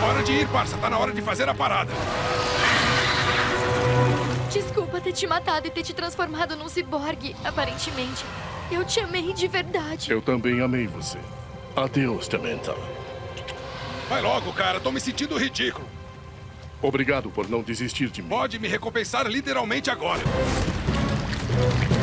Hora de ir, parça. Tá na hora de fazer a parada. Desculpa ter te matado e ter te transformado num ciborgue, aparentemente. Eu te amei de verdade. Eu também amei você. Adeus, Jamenta. Vai logo, cara. Tô me sentindo ridículo. Obrigado por não desistir de mim. Pode me recompensar literalmente agora.